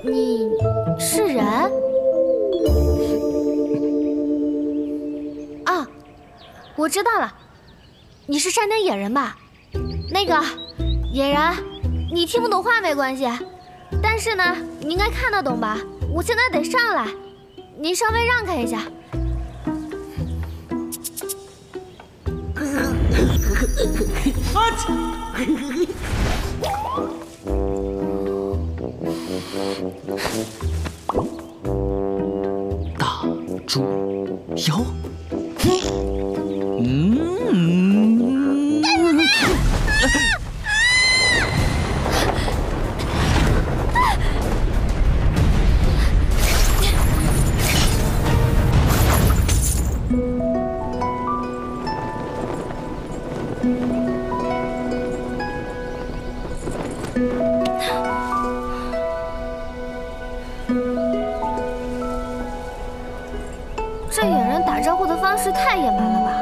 你是人？啊，我知道了，你是山顶野人吧？那个野人，你听不懂话没关系，但是呢，你应该看得懂吧？我现在得上来，您稍微让开一下。 大猪腰， 这野人打招呼的方式太野蛮了吧？